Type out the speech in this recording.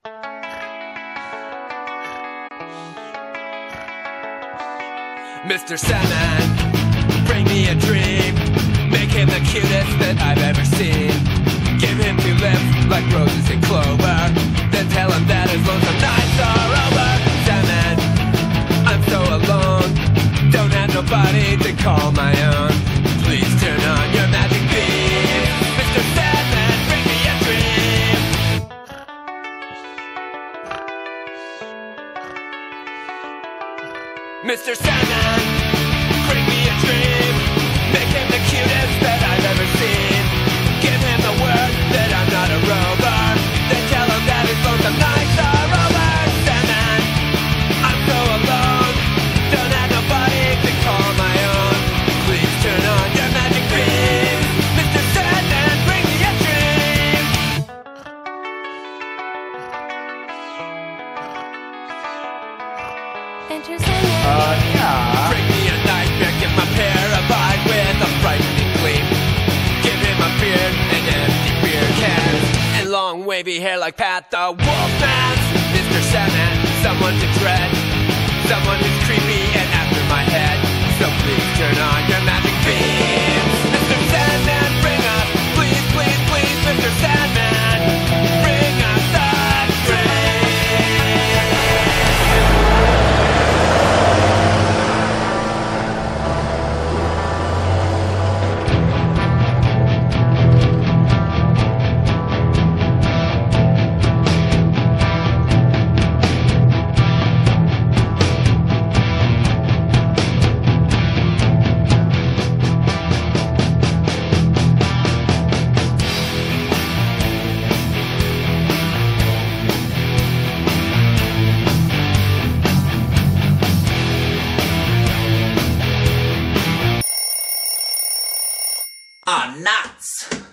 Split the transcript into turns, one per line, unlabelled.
Mr. Sandman, bring me a dream. Make him the cutest that I've ever seen. Give him 2 lips like roses and clover. Then tell him that his lonesome nights are over. Sandman, I'm so alone. Don't have nobody to call my own. Please turn on your magic beam. Mr. Sandman, bring me a dream. Mr. Sandman, bring me a dream. Make him the cutest that I've ever seen. Give him the word that I'm not a rover. Then tell him that his lonesome nights are over. Sandman, I'm so alone. Don't have nobody to call my own. Please turn on your magic beam. Mr. Sandman, bring me a dream.
Enter Sandman.
Yeah.
Bring me a nightmare, give my pair a bite with a frightening gleam. Give him a beard and empty beer cans and long wavy hair like Pat the Wolfman. Mr. Sandman, someone to dread, someone who's creepy and after my head. So please turn on your magic beams. Mr. Sandman, bring us, please, please, please, Mr. Sandman, bring us a dream.
Ah, nuts!